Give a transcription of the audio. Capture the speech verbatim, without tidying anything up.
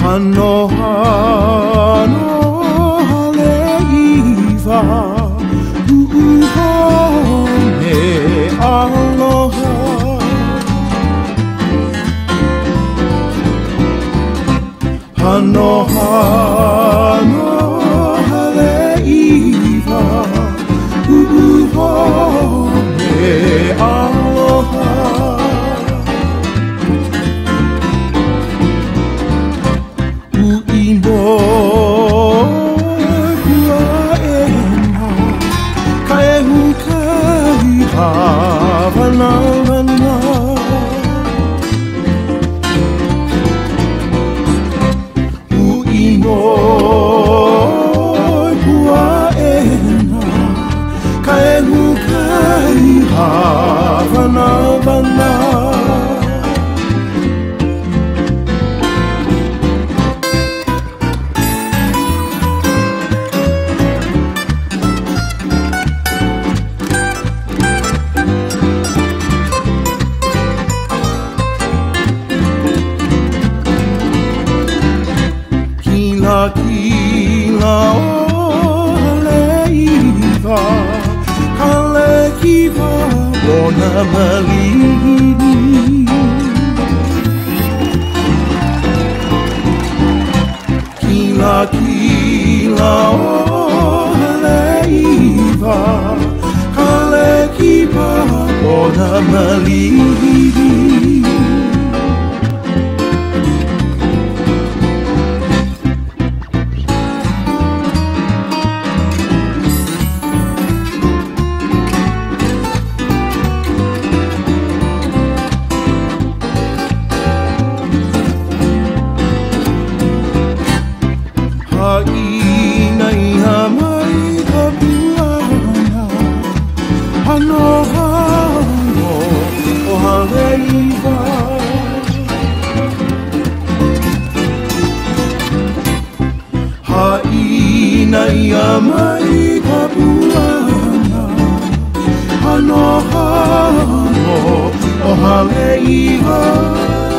Aloha, no haleiwa, u'uhone aloha. Aloha, no haleiwa, u'uhone aloha. Kila o haleiwa, kalekiwa ona malini. Kila kila o haleiwa, kalekiwa ona malini. Hainai hamai ka puana, hano hano o haleiwa. Hainai hamai ka puana, hano hano o haleiwa.